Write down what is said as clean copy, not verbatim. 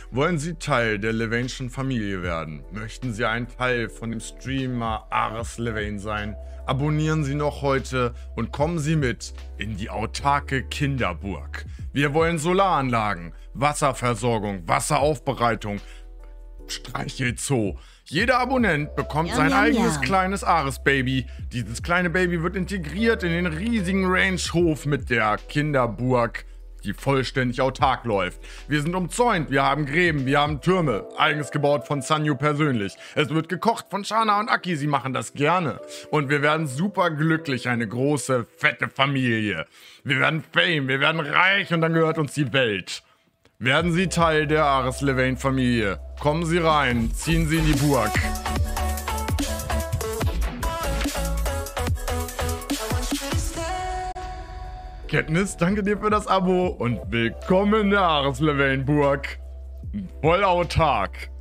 Wollen Sie Teil der Levain'schen Familie werden? Möchten Sie ein Teil von dem Streamer Ares Levain sein? Abonnieren Sie noch heute und kommen Sie mit in die autarke Kinderburg. Wir wollen Solaranlagen, Wasserversorgung, Wasseraufbereitung, Streichelzoo. Jeder Abonnent bekommt sein eigenes kleines Ares-Baby. Dieses kleine Baby wird integriert in den riesigen Rangehof mit der Kinderburg, die vollständig autark läuft. Wir sind umzäunt, wir haben Gräben, wir haben Türme, eigens gebaut von Sanyu persönlich. Es wird gekocht von Shana und Aki, sie machen das gerne. Und wir werden super glücklich, eine große, fette Familie. Wir werden Fame, wir werden reich und dann gehört uns die Welt. Werden Sie Teil der Ares Levain Familie. Kommen Sie rein, ziehen Sie in die Burg. Katniss, danke dir für das Abo und willkommen in der Ares Levain Burg. Voll autark.